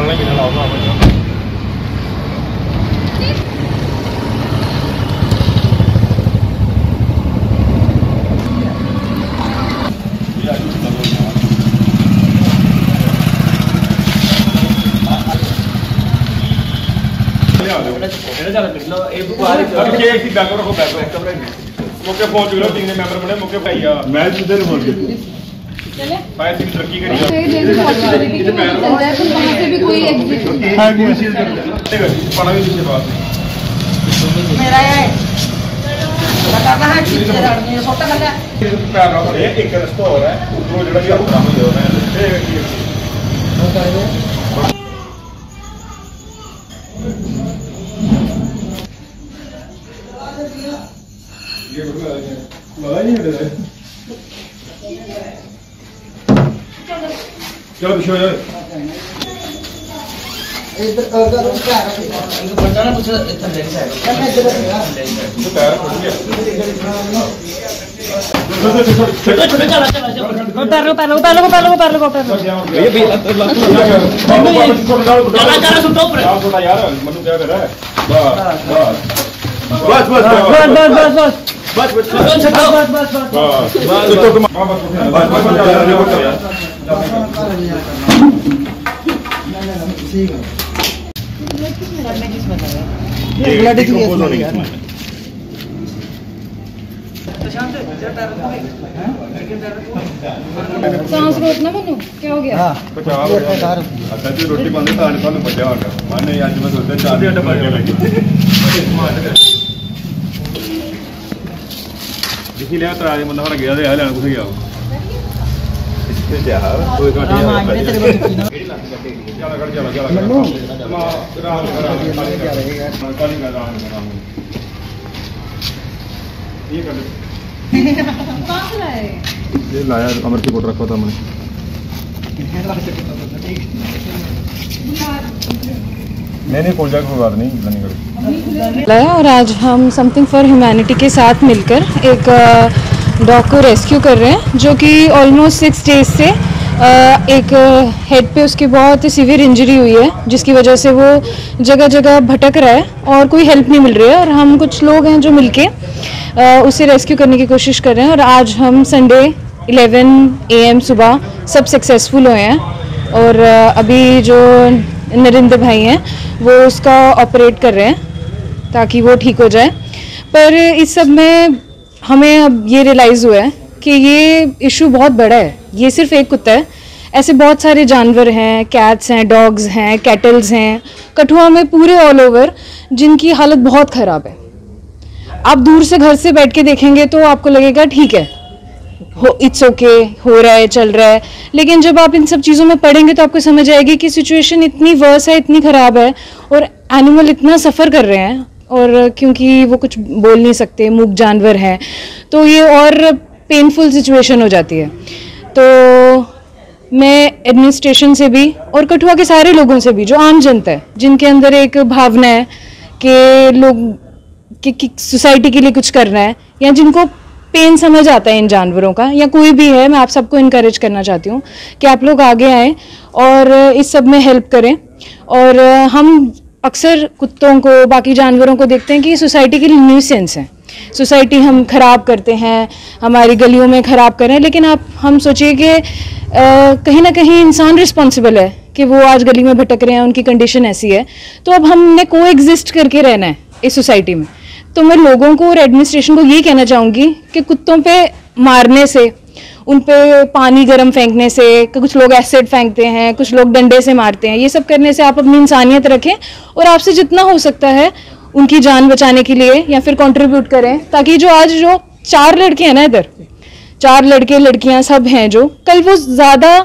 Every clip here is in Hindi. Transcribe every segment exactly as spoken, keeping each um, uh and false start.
डालना कि ना लाओ ना मौके पहुंच गए टीम ने मेंबर बने मौके भाई आ मैच इधर बोल के चले फायर टीम तरक्की करी है पॉसिबिलिटी चल रहा है तो वहां से भी कोई एग्जिट हां भी मैसेज कर देखो पड़ा भी पीछे बात मेरा है लगाना है किधर ये छोटा कर ले पैर रहा है एक रास्ता हो रहा है वो जो भी आप काम हो रहा है ये लगा नहीं है चलो पिछो यार इधर अगर उसका इनको बचाना कुछ इतना लेट है क्या मैं इधर तो पैर फट गया छोटे छोटे चला चला पैर लो पैर लो पैर लो पैर लो पैर लो पैर लो ये भी चला चला सुन तो ऊपर छोटा यार मनु क्या कर रहा है बस बस बस बस बस बस बस बस बस बस बस सांस रोकना मनु क्या हो गया अच्छा जी रोटी बंद था थानू बचा हो गया माने आज मैं सोचा चार घंटे बाद लगी दिखी लिया तरा दे बंदा हट गया ते लेना कुछ गया इससे जा कोई काट दिया तेरे को चला कर चला चला मनु राम राम काली का राम राम ये कर कहां से लाए ये लाया अमर की कोट रखा था मैंने नहीं नहीं कोई जगह कोई बात नहीं नहीं करो लाया। और आज हम समथिंग फॉर ह्यूमैनिटी के साथ मिलकर एक डॉग को रेस्क्यू कर रहे हैं जो कि ऑलमोस्ट सिक्स डेज से एक हेड पे उसकी बहुत ही सीवियर इंजरी हुई है जिसकी वजह से वो जगह जगह भटक रहा है और कोई हेल्प नहीं मिल रही है। और हम कुछ लोग हैं जो मिलके उसे रेस्क्यू करने की कोशिश कर रहे हैं। और आज हम संडे इलेवन ए एम सुबह सब सक्सेसफुल हुए हैं और अभी जो नरेंद्र भाई हैं वो उसका ऑपरेट कर रहे हैं ताकि वो ठीक हो जाए। पर इस सब में हमें अब ये रियलाइज़ हुआ है कि ये इशू बहुत बड़ा है। ये सिर्फ एक कुत्ता है, ऐसे बहुत सारे जानवर हैं, कैट्स हैं, डॉग्स हैं, कैटल्स हैं कठुआ में पूरे ऑल ओवर जिनकी हालत बहुत ख़राब है। आप दूर से घर से बैठ के देखेंगे तो आपको लगेगा ठीक है हो इट्स ओके हो रहा है चल रहा है, लेकिन जब आप इन सब चीज़ों में पढ़ेंगे तो आपको समझ आएगी कि सिचुएशन इतनी वर्स है, इतनी ख़राब है और एनिमल इतना सफ़र कर रहे हैं। और क्योंकि वो कुछ बोल नहीं सकते, मूक जानवर हैं, तो ये और पेनफुल सिचुएशन हो जाती है। तो मैं एडमिनिस्ट्रेशन से भी और कठुआ के सारे लोगों से भी जो आम जनता है जिनके अंदर एक भावना है कि लोग कि, कि सोसाइटी के लिए कुछ करना है या जिनको पेन समझ आता है इन जानवरों का या कोई भी है, मैं आप सबको इनकरेज करना चाहती हूँ कि आप लोग आगे आएँ और इस सब में हेल्प करें। और हम अक्सर कुत्तों को, बाकी जानवरों को देखते हैं कि सोसाइटी के लिए न्यूसेंस हैं, सोसाइटी हम ख़राब करते हैं, हमारी गलियों में ख़राब करें। लेकिन आप हम सोचिए कि कहीं ना कहीं इंसान रिस्पॉन्सिबल है कि वो आज गली में भटक रहे हैं, उनकी कंडीशन ऐसी है, तो अब हमने को एग्जिस्ट करके रहना है इस सोसाइटी में। तो मैं लोगों को और एडमिनिस्ट्रेशन को ये कहना चाहूँगी कि कुत्तों पे मारने से, उन पे पानी गर्म फेंकने से, कुछ लोग एसिड फेंकते हैं, कुछ लोग डंडे से मारते हैं, ये सब करने से आप अपनी इंसानियत रखें और आपसे जितना हो सकता है उनकी जान बचाने के लिए या फिर कंट्रीब्यूट करें, ताकि जो आज जो चार लड़के हैं ना, इधर चार लड़के लड़कियां सब हैं, जो कल वो ज़्यादा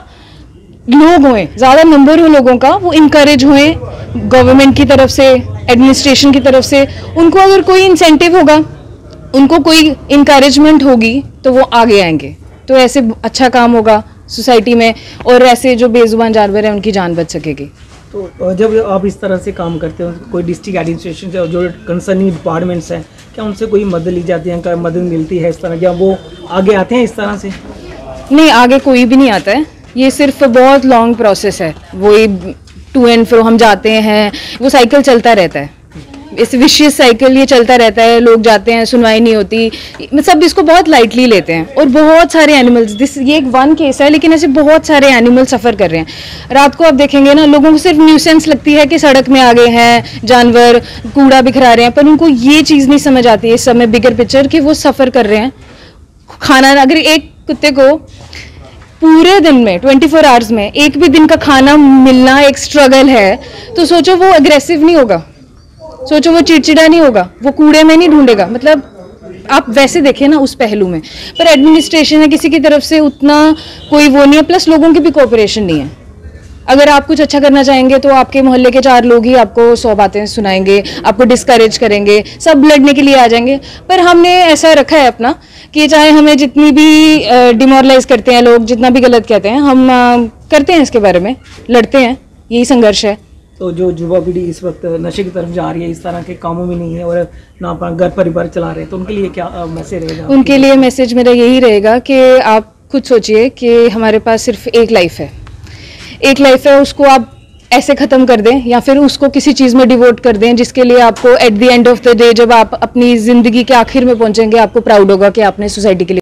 लोग हुए, ज़्यादा नंबर हो लोगों का, वो इनकरेज हुए गवर्नमेंट की तरफ से, एडमिनिस्ट्रेशन की तरफ से। उनको अगर कोई इंसेंटिव होगा, उनको कोई इनकरेजमेंट होगी तो वो आगे आएंगे, तो ऐसे अच्छा काम होगा सोसाइटी में और ऐसे जो बेजुबान जानवर हैं उनकी जान बच सकेगी। तो जब आप इस तरह से काम करते हो, कोई डिस्ट्रिक्ट एडमिनिस्ट्रेशन से जो कंसर्निंग डिपार्टमेंट्स हैं, क्या उनसे कोई मदद ली जाती है, क्या मदद मिलती है इस तरह, क्या वो आगे आते हैं इस तरह से? नहीं, आगे कोई भी नहीं आता है, ये सिर्फ बहुत लॉन्ग प्रोसेस है। वही टू एंड फ्रो हम जाते हैं, वो साइकिल चलता रहता है, इस विशियस साइकिल ये चलता रहता है, लोग जाते हैं, सुनवाई नहीं होती, सब इसको बहुत लाइटली लेते हैं। और बहुत सारे एनिमल्स, दिस ये एक वन केस है, लेकिन ऐसे बहुत सारे एनिमल सफ़र कर रहे हैं। रात को आप देखेंगे ना, लोगों को सिर्फ न्यूसेंस लगती है कि सड़क में आ गए हैं जानवर, कूड़ा बिखरा रहे हैं, पर उनको ये चीज़ नहीं समझ आती है इस समय बिगर पिक्चर कि वो सफ़र कर रहे हैं। खाना, अगर एक कुत्ते को पूरे दिन में ट्वेंटी फोर आवर्स में एक भी दिन का खाना मिलना एक स्ट्रगल है, तो सोचो वो अग्रेसिव नहीं होगा, सोचो वो चिड़चिड़ा नहीं होगा, वो कूड़े में नहीं ढूंढेगा। मतलब आप वैसे देखें ना उस पहलू में, पर एडमिनिस्ट्रेशन है, किसी की तरफ से उतना कोई वो नहीं है, प्लस लोगों की भी कोऑपरेशन नहीं है। अगर आप कुछ अच्छा करना चाहेंगे तो आपके मोहल्ले के चार लोग ही आपको सौ बातें सुनाएंगे, आपको डिस्करेज करेंगे, सब लड़ने के लिए आ जाएंगे। पर हमने ऐसा रखा है अपना कि चाहे हमें जितनी भी डिमोरलाइज करते हैं लोग, जितना भी गलत कहते हैं, हम करते हैं इसके बारे में, लड़ते हैं, यही संघर्ष है। तो जो युवा पीढ़ी इस वक्त नशे की तरफ जा रही है, इस तरह के कामों में नहीं है और ना अपना घर परिवार चला रहे हैं, तो उनके लिए क्या मैसेज रहेगा? उनके लिए मैसेज मेरा यही रहेगा कि आप खुद सोचिए कि हमारे पास सिर्फ एक लाइफ है, एक लाइफ है, उसको आप ऐसे ख़त्म कर दें या फिर उसको किसी चीज़ में डिवोट कर दें जिसके लिए आपको at the end of the day, जब आप अपनी ज़िंदगी के आखिर में पहुंचेंगे, आपको प्राउड होगा कि आपने सोसाइटी के लिए